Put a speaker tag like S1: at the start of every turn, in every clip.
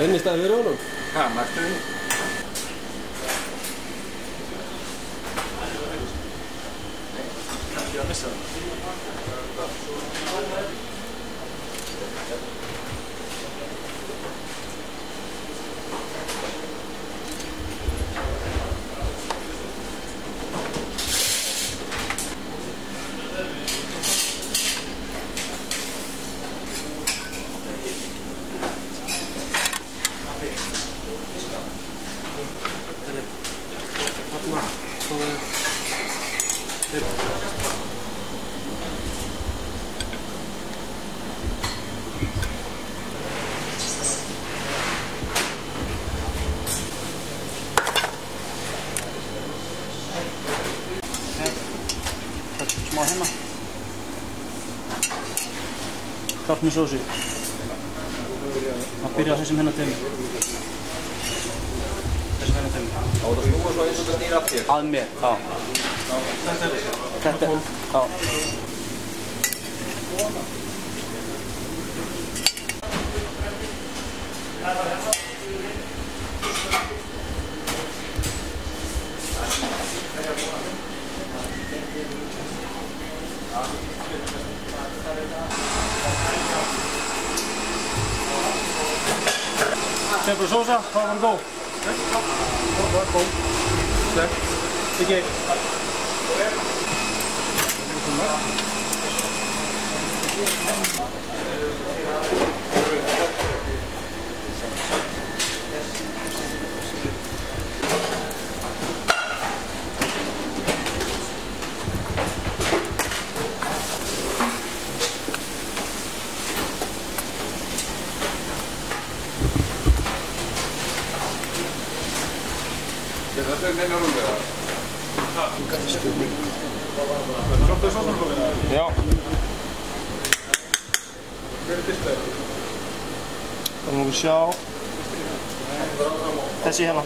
S1: er innistæði fyrir honum.
S2: Ha, mættu. Ég missa það. Smá hérna. Klart með sósu. Það byrja á þessum hérna tegum. Þessum hérna tegum.
S1: Á það snúa svo eins og það snýr af þér?
S2: Að mér, já. Þetta, já. Sempre sósa, hvað var góð? Það var góð. Takk. Ekki.
S1: Það er neina rúlega. Svolítið svona rúlega? Já. Hver er displayið?
S2: Það má við sjá. Þessi hérna.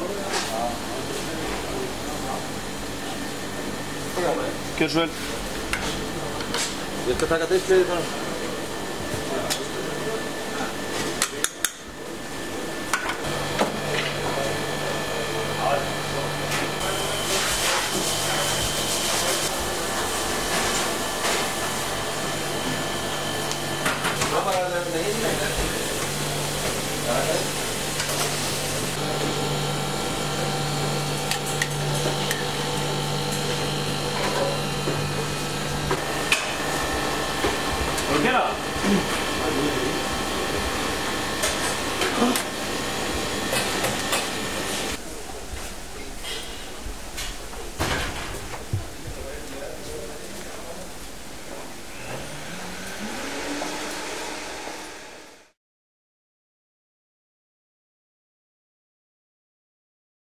S2: Gjör svo vel.
S1: Ég skal taka displayið bara.
S2: Vad ska jag göra?